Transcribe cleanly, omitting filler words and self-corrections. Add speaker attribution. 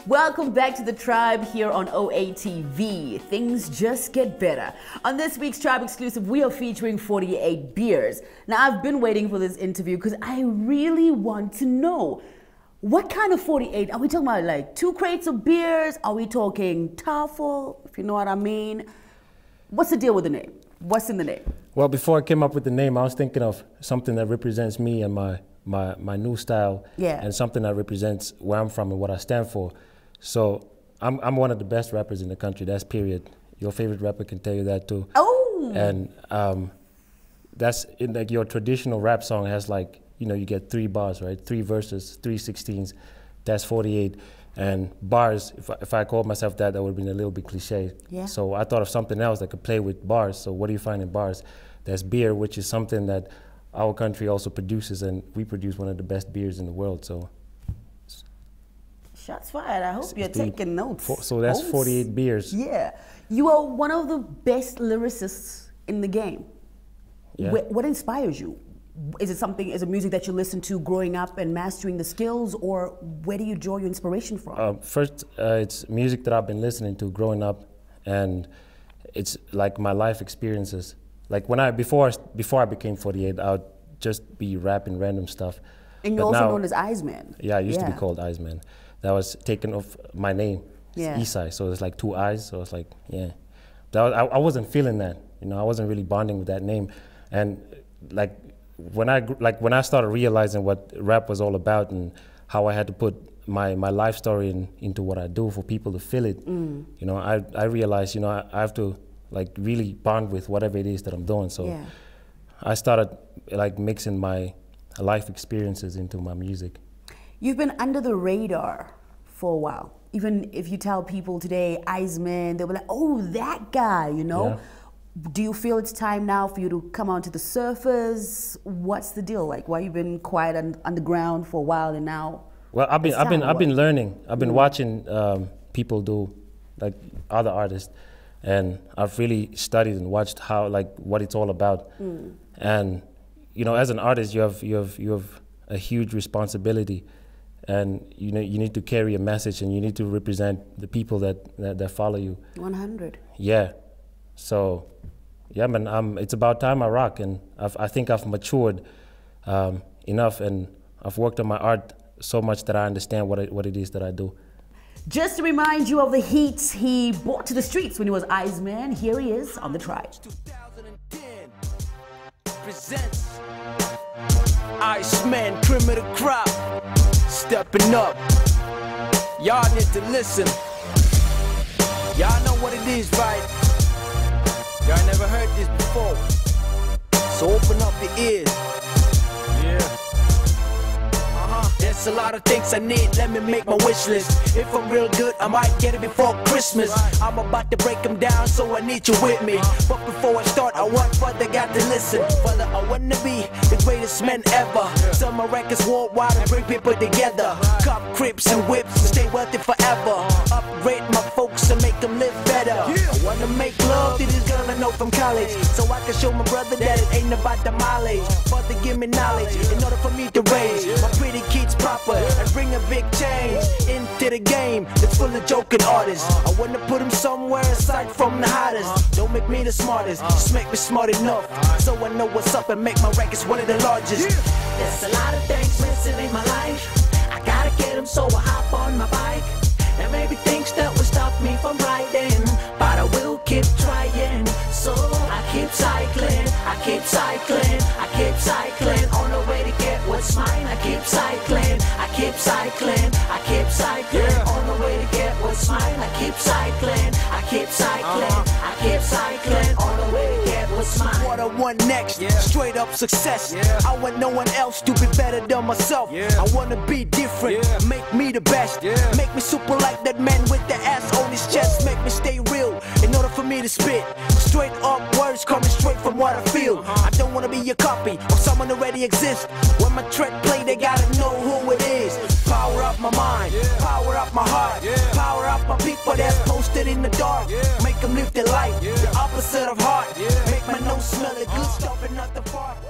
Speaker 1: Welcome back to The Tribe here on OATV. Things just get better. On this week's Tribe exclusive, we are featuring 48 beers. Now, I've been waiting for this interview because I really want to know, what kind of 48? Are we talking about like 2 crates of beers? Are we talking Tafel, if you know what I mean? What's the deal with the name? What's in the name?
Speaker 2: Well, before I came up with the name, I was thinking of something that represents me and my new style, and something that represents where I'm from and what I stand for. So I'm one of the best rappers in the country. That's period. Your favorite rapper can tell you that too.
Speaker 1: Oh.
Speaker 2: And that's in like your traditional rap song has like, you know, you get 3 bars, right? 3 verses, 3 16s. That's 48. And bars, if I called myself that, that would have been a little bit cliche.
Speaker 1: Yeah.
Speaker 2: So I thought of something else that could play with bars. So what do you find in bars? There's beer, which is something that our country also produces, and we produce one of the best beers in the world. So
Speaker 1: shots fired. I hope you're taking notes.
Speaker 2: So that's 48 beers.
Speaker 1: Yeah. You are one of the best lyricists in the game.
Speaker 2: Yeah.
Speaker 1: What inspires you? Is it music that you listen to growing up and mastering the skills, or where do you draw your inspiration from?
Speaker 2: First, it's music that I've been listening to growing up, and it's like my life experiences. Like before I became 48, I would just be rapping random stuff.
Speaker 1: And you're also known as Iceman.
Speaker 2: Yeah, I used to be called Iceman. That was taken off my name.
Speaker 1: Yeah.
Speaker 2: It's Isai, so it's like 2 eyes. So it's like, yeah. I wasn't feeling that. You know, I wasn't really bonding with that name. And like when I started realizing what rap was all about and how I had to put my life story into what I do for people to feel it, you know, I realized, you know, I have to like really bond with whatever it is that I'm doing. So I started like mixing my life experiences into my music.
Speaker 1: You've been under the radar for a while. Even if you tell people today, Iceman, they'll be like, oh, that guy, you know? Yeah. Do you feel it's time now for you to come onto the surface? What's the deal? Like, why you been quiet underground for a while and now?
Speaker 2: Well, I've been learning. I've been watching people do, like other artists, and I've really studied and watched how, like, what it's all about. And you know, as an artist, you have a huge responsibility, and you know, you need to carry a message, and you need to represent the people that follow you.
Speaker 1: 100.
Speaker 2: Yeah. So, yeah, man, it's about time I rock, and I think I've matured enough, and I've worked on my art so much that I understand what it is that I do.
Speaker 1: Just to remind you of the heat he brought to the streets when he was Iceman, here he is on The Tribe.
Speaker 3: 2010 presents Iceman, cream of the crop, stepping up. Y'all need to listen. Y'all know what it is, right? Y'all never heard this before, so open up your ears. Yeah. There's a lot of things I need, let me make my wish list. If I'm real good, I might get it before Christmas. I'm about to break them down, so I need you with me. But before I start, I want Father God to listen. Father, I wanna be the greatest man ever. Sell my records worldwide and bring people together. Cop crips and whips and stay wealthy forever. Upgrade my folks and make them live better. I wanna make love to this girl I know from college, so I can show my brother that it ain't about the mileage. Father, give me knowledge in order for me to raise my pretty kids proper and bring a big change into the game that's full of joking artists. I wanna put them somewhere aside from the hottest. Don't make me the smartest, just make me smart enough so I know what's up and make my records one of the largest.
Speaker 4: There's a lot of things missing in my life. I gotta get them, so I hop on my bike. There may be things that will stop me from riding, but I will keep trying. So I keep cycling, I keep cycling, I keep cycling on the way to get what's mine. I keep cycling, I keep cycling, I keep cycling on the way to get what's mine. I keep cycling, I keep cycling, I keep cycling on the way to get what's mine.
Speaker 3: What I want next, straight up success. I want no one else to be better than myself. I wanna be different, make me the best. Make me super like that man with the ass on his chest. Make me stay real in order for me to spit straight up words coming straight from what I feel. I don't wanna be a copy of someone already exists. When my track play, they gotta know who it is. Power up my mind, power up my heart, power up my people that's posted in the dark. Make them live their life, the opposite of heart. Make my nose smell of good stuff and not the fart.